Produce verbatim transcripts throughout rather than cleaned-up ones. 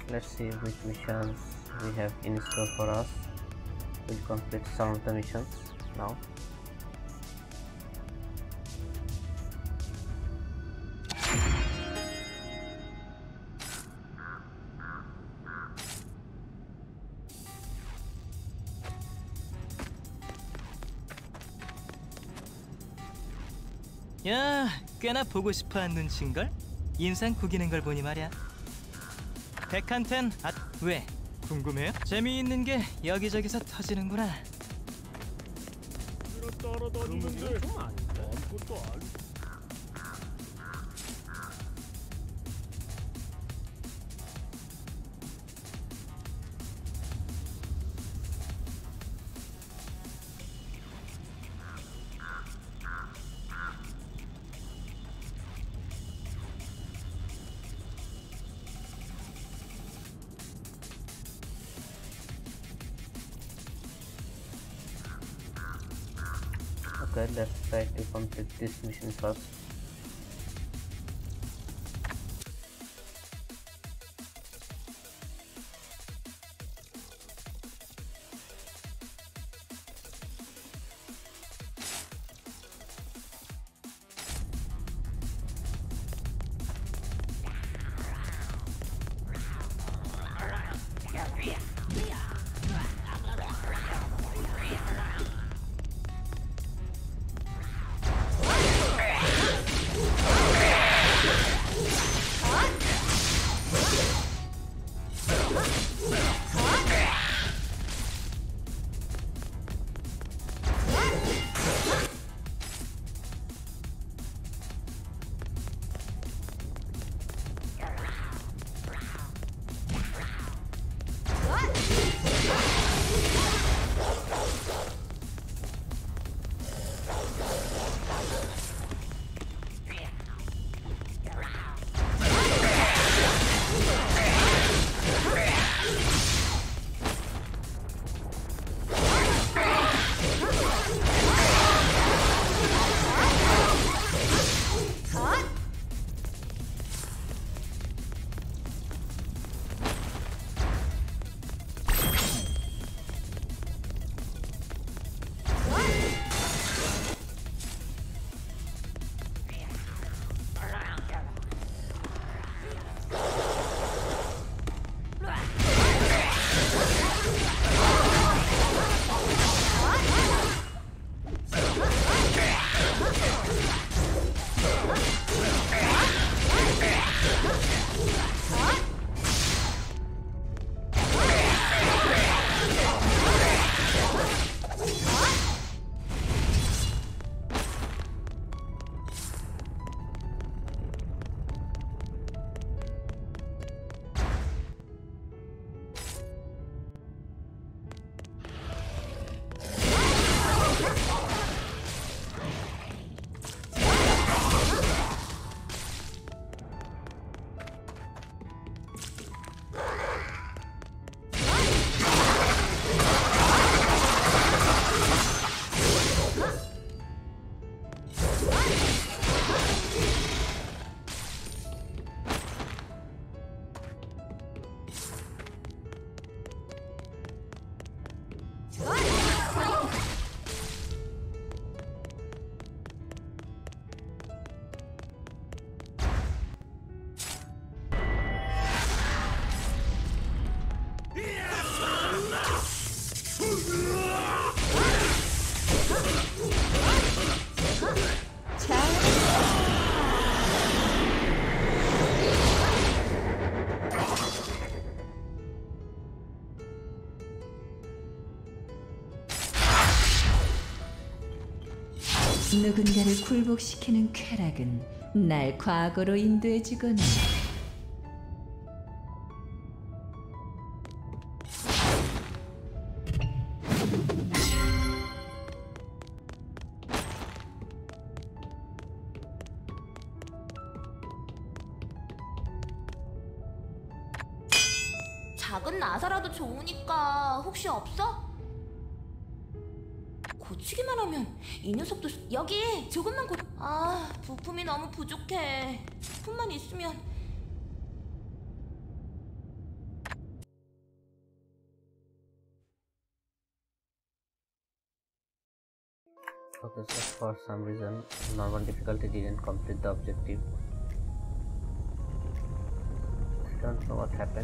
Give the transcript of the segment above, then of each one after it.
Let's see which missions we have in store for us. We'll complete some of the missions now. 야, 꽤나 보고 싶어한 눈치인걸? 인상 구기는 걸 보니 말이야. 백한텐 아... 왜? 궁금해요? 재미있는 게 여기저기서 터지는구나. 따라다니는데 좀 아닌데? 아무것도 안... Okay, let's try to complete this mission first. 누군가를 굴복시키는 쾌락은 날 과거로 인도해주거나 작은 나사라도 좋으니까 혹시 없어? 고치기만 하면 이 녀석도 여기 조금만 고... 아, 부품이 너무 부족해. 부품만 있으면... Okay, so for some reason normal difficulty didn't complete the objective. I don't know what happened.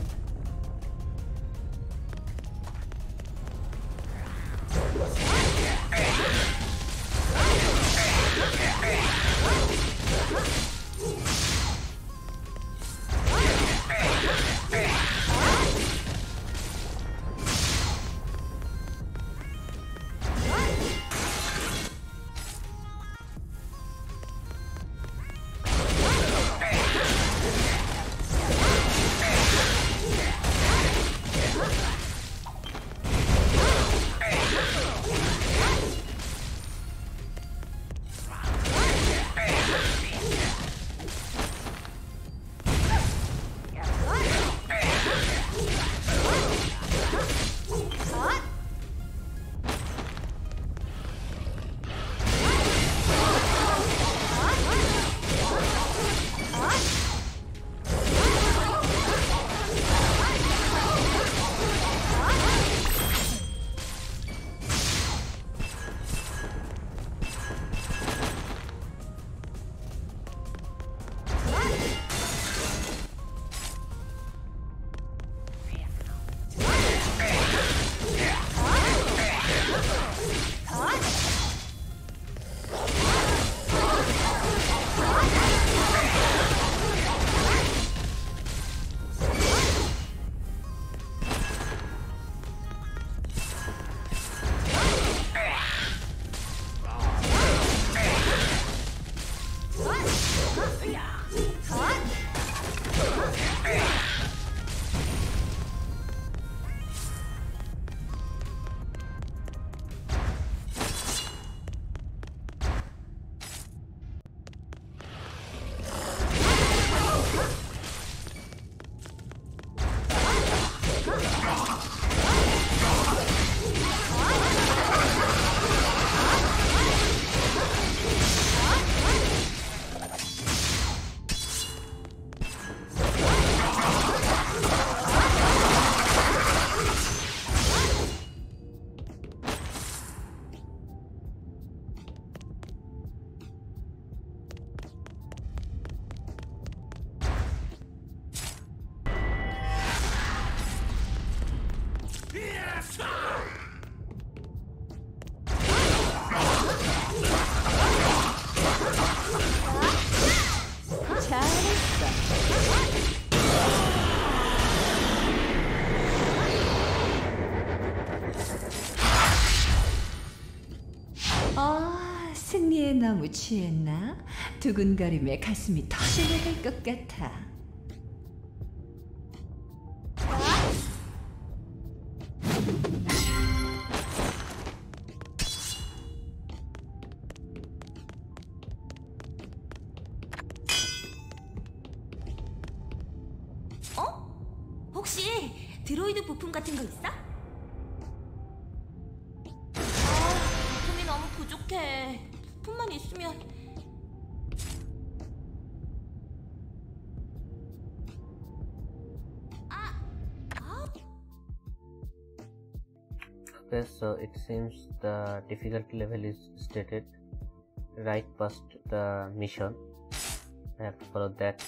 아, 승리에 너무 취했나? 두근거림에 가슴이 터져나갈 것 같아. 어? 혹시 드로이드 부품 같은 거 있어? 아, 부품이 너무 부족해. 부품만 있으면. 아, 아. Okay, so it seems the difficulty level is stated right past the mission. I have to follow that.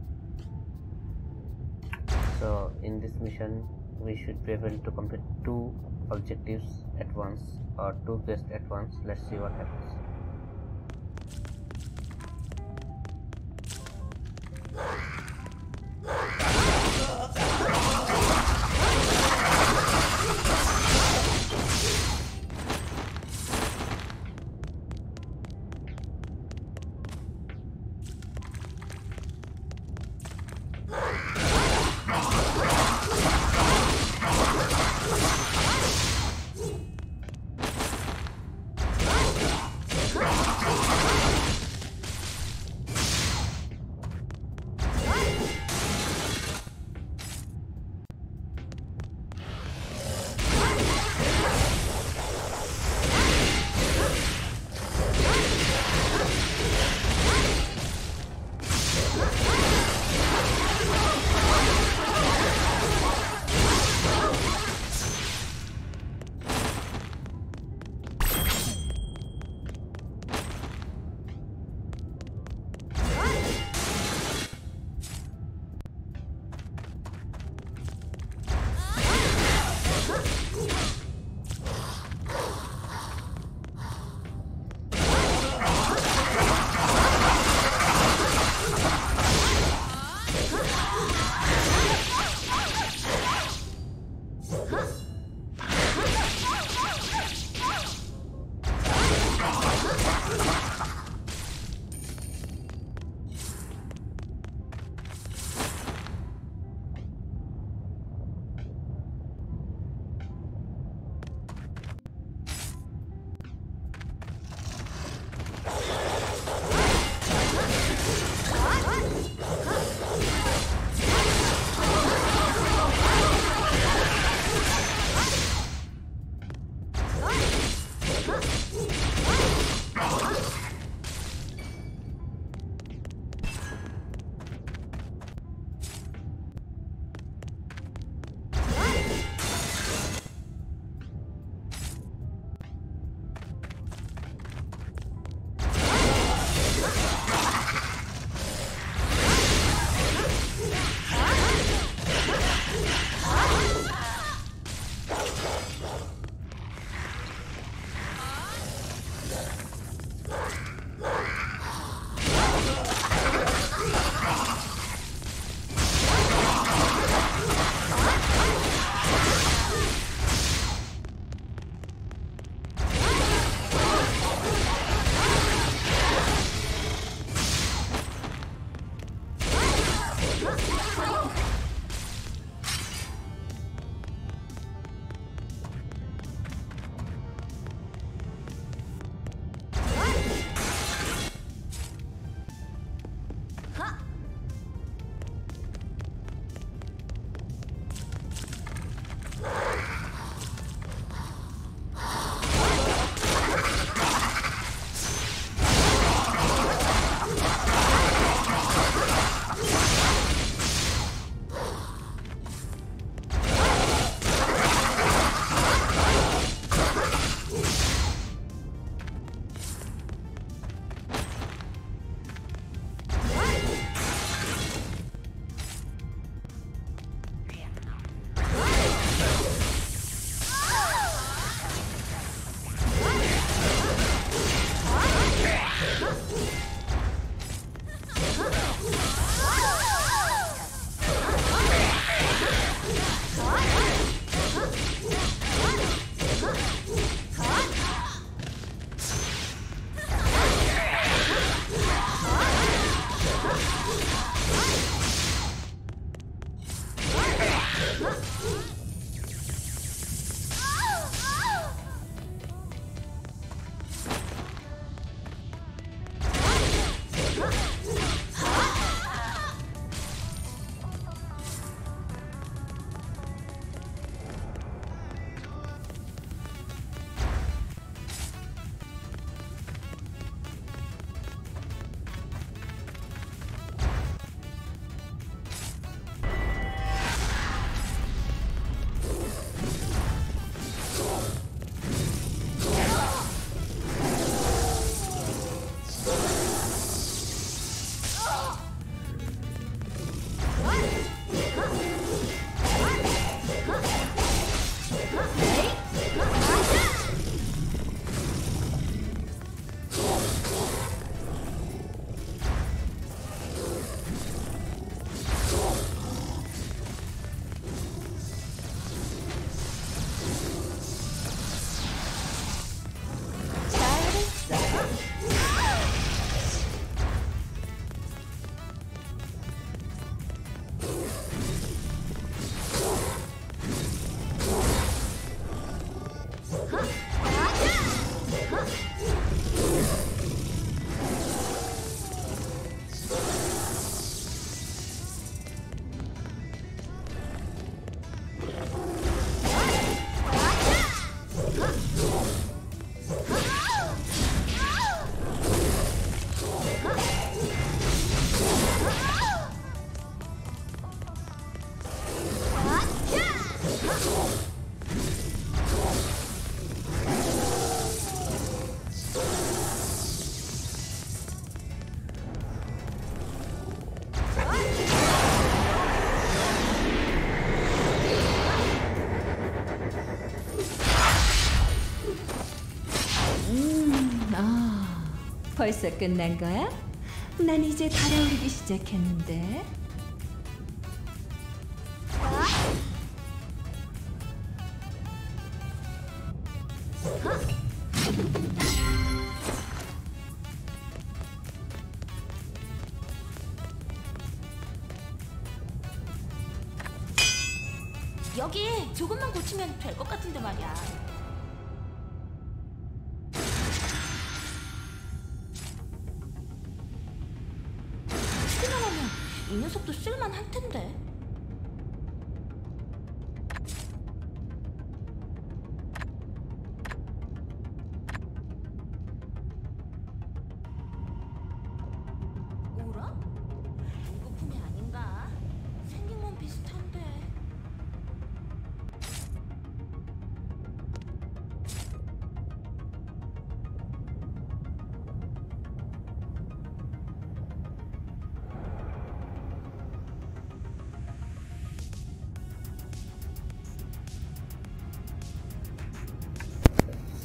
So in this mission we should be able to complete two objectives at once or two quests at once. Let's see what happens. 벌써 끝난 거야? 난 이제 달아오르기 시작했는데. 여기 조금만 고치면 될 것 같은데 말이야. 쓰기만 하면 이 녀석도 쓸만할 텐데.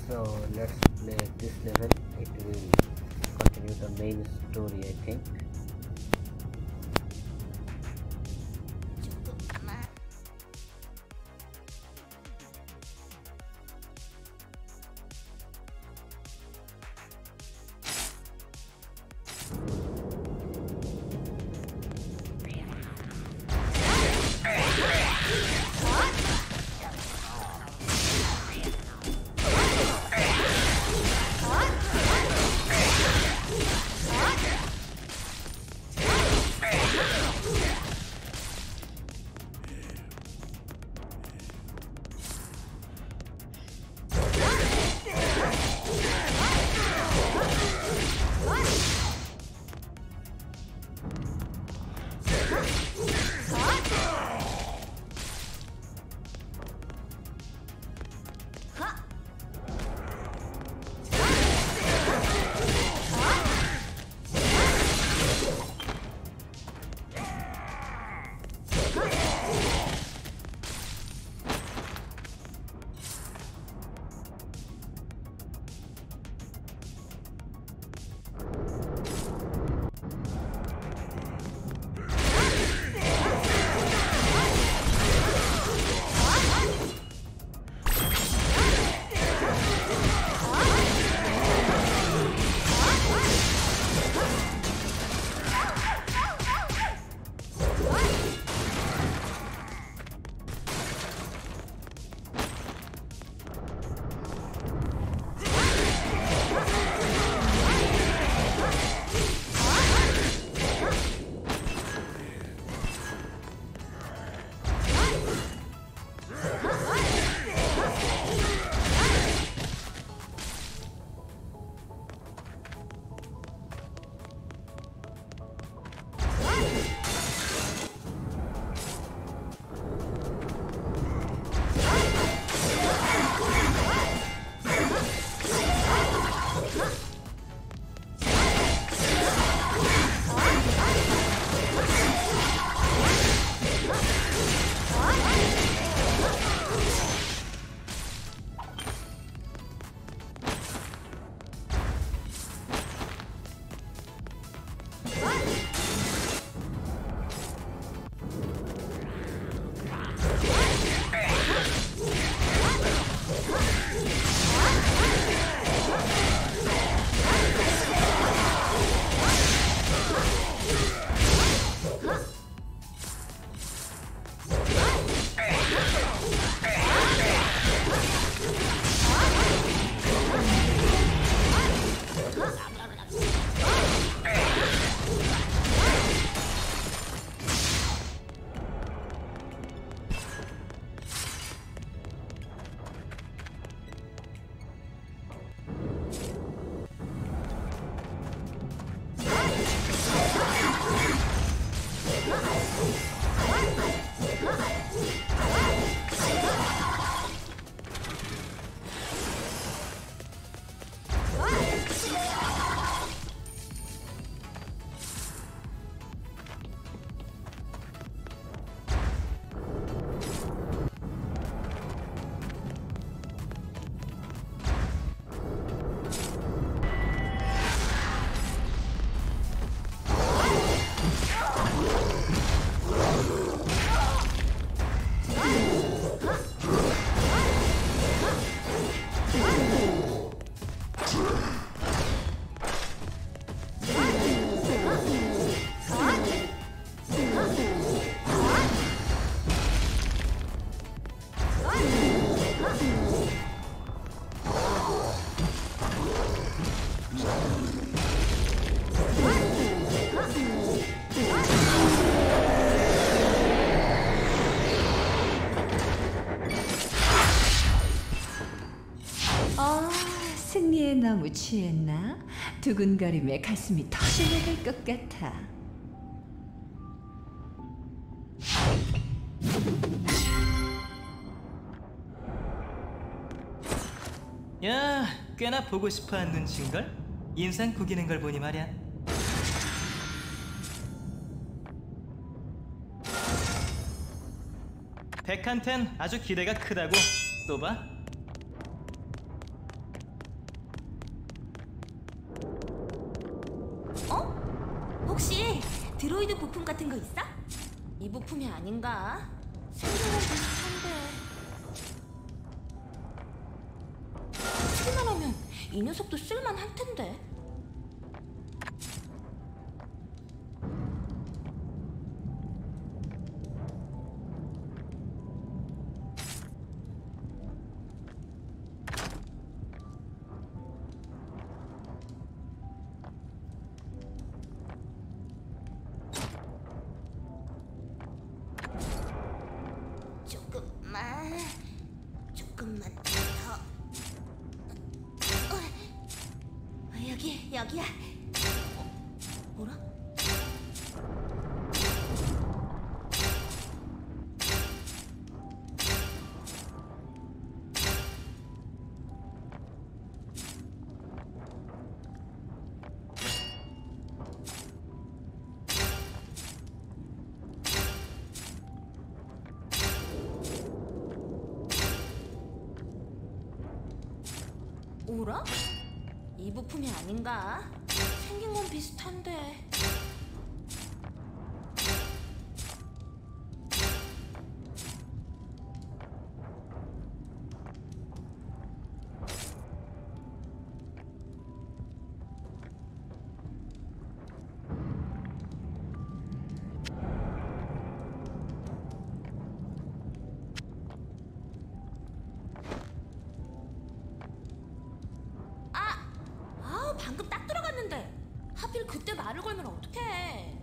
So let's play this level. It will continue the main story, I think. 승리에 너무 취했나? 두근거림에 가슴이 터져나갈 것 같아. 야, 꽤나 보고 싶어한 눈치인걸? 인상 구기는 걸 보니 말이야. 백한텐 아주 기대가 크다고. 또 봐. 드로이드 부품 같은 거 있어? 이 부품이 아닌가? 생긴 건 비슷한데. 쓰기만 하면 이 녀석도 쓸만할 텐데. 조금만, 조금만 더. 어, 어, 여기, 여기야. 어, 뭐라? 오라? 이 부품이 아닌가? 생긴 건 비슷한데. 방금 딱 들어갔는데 하필 그때 말을 걸면 어떡해.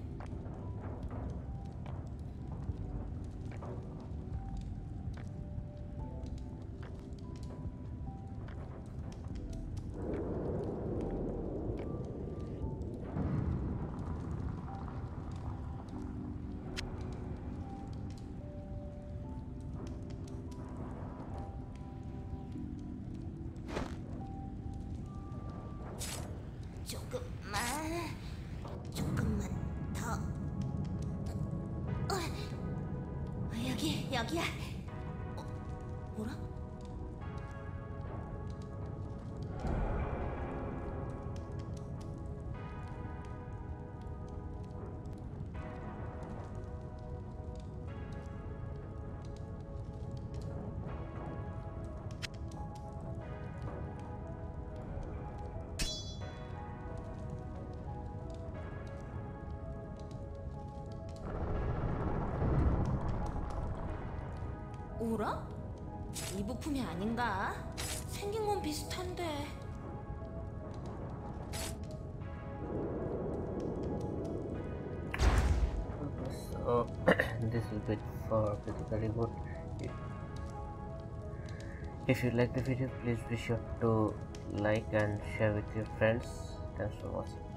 조금만, 조금만 더. 어, 어, 여기, 여기야. 어, 뭐라? 오라? 이 부품이 아닌가? 생긴 건 비슷한데. So this is good for physical reboot. If you like the video, please be sure to like and share with your friends. Thanks for watching.